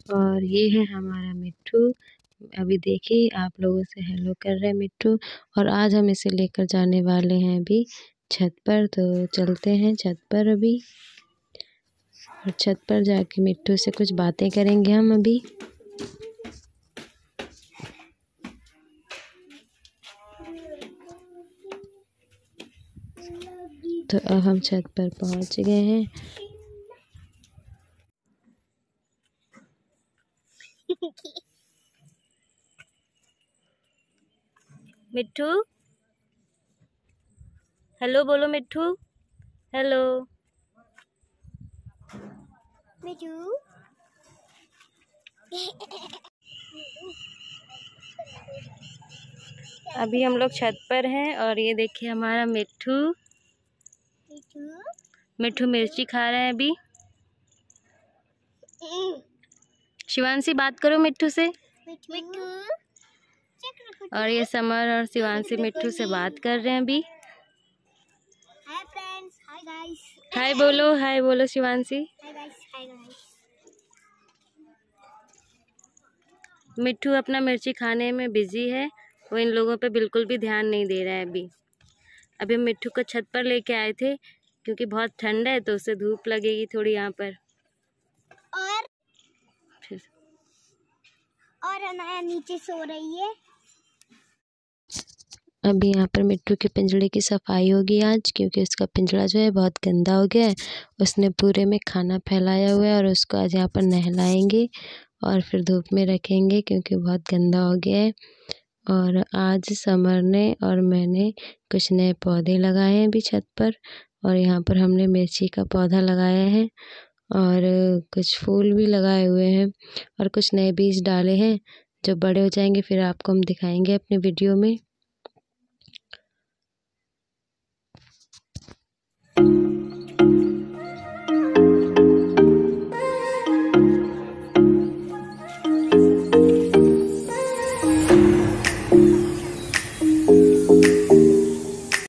और ये है हमारा मिट्ठू। अभी देखिए आप लोगों से हेलो कर रहे हैं मिट्ठू। और आज हम इसे लेकर जाने वाले हैं अभी छत पर। तो चलते हैं छत पर अभी, और छत पर जाके मिट्ठू से कुछ बातें करेंगे हम अभी। तो अब हम छत पर पहुंच गए हैं। मिट्ठू हेलो बोलो, मिट्ठू हेलो। मिट्ठू अभी हम लोग छत पर हैं और ये देखिए हमारा मिट्ठू। मिट्ठू मिर्ची खा रहे हैं अभी। शिवांशी बात करो मिट्ठू से। और ये समर और शिवांशी मिट्ठू से बात कर रहे हैं अभी। हाय फ्रेंड्स, हाय गाइस। हाय बोलो Shivanshi. Hi guys, hi guys. Mitthu अपना मिर्ची खाने में बिजी है, वो इन लोगों पे बिल्कुल भी ध्यान नहीं दे रहा है अभी हम मिट्ठू को छत पर लेके आए थे क्योंकि बहुत ठंड है तो उसे धूप लगेगी थोड़ी यहाँ पर। और अनाया नीचे सो रही है। अभी यहाँ पर मिट्ठू के पिंजड़े की सफाई होगी आज, क्योंकि उसका पिंजड़ा जो है बहुत गंदा हो गया है। उसने पूरे में खाना फैलाया हुआ है और उसको आज यहाँ पर नहलाएंगे और फिर धूप में रखेंगे क्योंकि बहुत गंदा हो गया है। और आज समर ने और मैंने कुछ नए पौधे लगाए हैं अभी छत पर, और यहाँ पर हमने मिर्ची का पौधा लगाया है और कुछ फूल भी लगाए हुए हैं और कुछ नए बीज डाले हैं। जब बड़े हो जाएंगे फिर आपको हम दिखाएंगे अपने वीडियो में।